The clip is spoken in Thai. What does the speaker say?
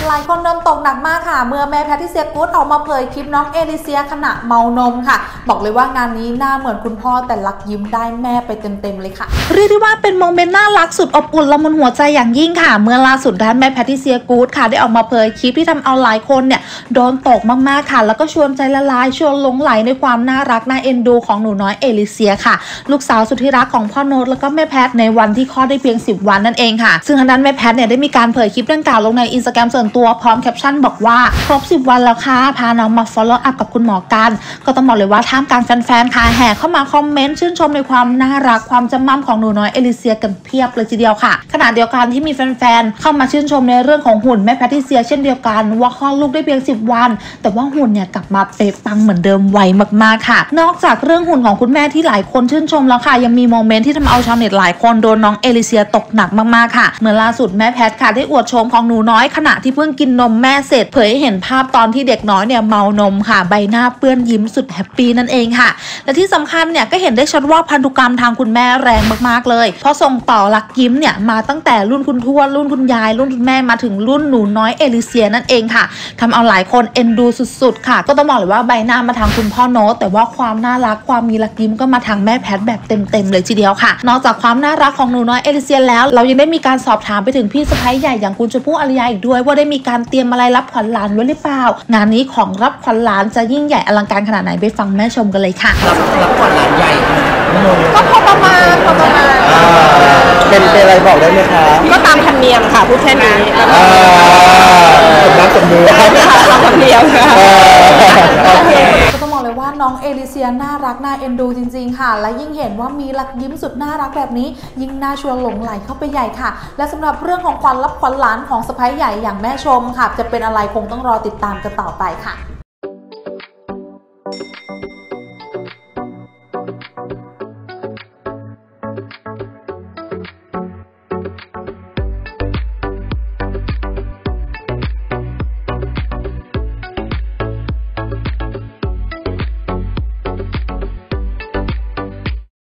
หลายคนโดนตกหนักมากค่ะเมื่อแม่แพทริเซียกู๊ดออกมาเผยคลิปน้องเอลิเซียขณะเมานมค่ะบอกเลยว่างานนี้หน้าเหมือนคุณพ่อแต่ลักยิ้มได้แม่ไปเต็มๆเลยค่ะเรียกได้ว่าเป็นโมเมนต์น่ารักสุดอบอุ่นละมุนหัวใจอย่างยิ่งค่ะเมื่อล่าสุดด้านแม่แพทริเซียกู๊ดค่ะได้ออกมาเผยคลิปที่ทำเอาหลายคนเนี่ยโดนตกมากๆค่ะแล้วก็ชวนใจละลายชวนหลงไหลในความน่ารักน่าเอ็นดูของหนูน้อยเอลิเซียค่ะลูกสาวสุดที่รักของพ่อโน้ตแล้วก็แม่แพทในวันที่คลอดได้เพียง10 วันนั่นเองค่ะซึ่งทางด้านแม่แพทเนี่ยได้มีการเผยคลิปดังกล่าวลงใน Instagram ส่วนตัวพร้อมแคปชั่นบอกว่าครบ10 วันแล้วค่ะพาน้องมา follow up กับคุณหมอกันก็ต้องบอกเลยว่าท่ามกลางแฟนๆค่ะแห่เข้ามาคอมเมนต์ชื่นชมในความน่ารักความจำมั่มของหนูน้อยเอลิเซียกันเพียบเลยทีเดียวค่ะขณะเดียวกันที่มีแฟนๆเข้ามาชื่นชมในเรื่องของหุ่นแม่แพทริเซียเช่นเดียวกันว่าคลอดลูกได้เพียง10 วันแต่ว่าหุ่นเนี่ยกลับมาเป๊ะปังเหมือนเดิมไวมากๆค่ะนอกจากเรื่องหุ่นของคุณแม่ที่หลายคนชื่นชมแล้วค่ะยังมีโมเมนต์ที่ทำเอาชาวเน็ตหลายคนโดนน้องเอลิเซียตกหนักมากๆค่ะเมื่อล่าสุดแม่แพทค่ะได้อวดโฉมของหนูน้อยขณะที่เพิ่งกินนมแม่เสร็จเผยให้เห็นภาพตอนที่เด็กน้อยเนี่ยเมานมค่ะใบหน้าเปื้อนยิ้มสุดแฮปปี้นั่นเองค่ะและที่สำคัญเนี่ยก็เห็นได้ชัดว่าพันธุกรรมทางคุณแม่แรงมากๆเลยเพราะส่งต่อลักยิ้มเนี่ยมาตั้งแต่รุ่นคุณทวดรุ่นคุณยายรุ่นคุณแม่มาถึงรุ่นหนูน้อยเอลิเซียนั่นเองค่ะทำเอาหลายคนเอ็นดูสุดๆค่ะก็ต้องบอกเลยว่าใบหน้ามาทางคุณพ่อโน้ตแต่ว่าความน่ารักความมีลักยิ้มก็มาทางแม่แพทแบบเต็มๆเลยทีเดียวค่ะนอกจากความน่ารักของหนูน้อยเอลิเซียแล้วเรายังได้มีการสอบถามไปถึงพี่สะใภ้ใหญ่อย่างคุณชมพู่อารยาอีกด้วยว่าได้มีการเตรียมอะไรรับขวัญหลานไว้หรือเปล่างานนี้ของรับขวัญหลานจะยิ่งใหญ่อลังการขนาดไหนไปฟังแม่ชมกันเลยค่ะรับขวัญหลานใหญ่ก็พอประมาณเป็นอะไรบอกได้ไหมคะก็ตามธรรมเนียมค่ะพูดแค่นี้น้ำสมมือตามธรรมเนียมค่ะก็ต้องบอกเลยว่าน้องเอลิเซียน่ารักน่าเอ็นดูจริงๆค่ะและยิ่งเห็นว่ามีลักยิ้มสุดน่ารักแบบนี้ยิ่งน่าชวนหลงไหลเข้าไปใหญ่ค่ะและสำหรับเรื่องของขวัญรับขวัญหลานของสะใภ้ใหญ่อย่างแม่ชมค่ะจะเป็นอะไรคงต้องรอติดตามกันต่อไปค่ะ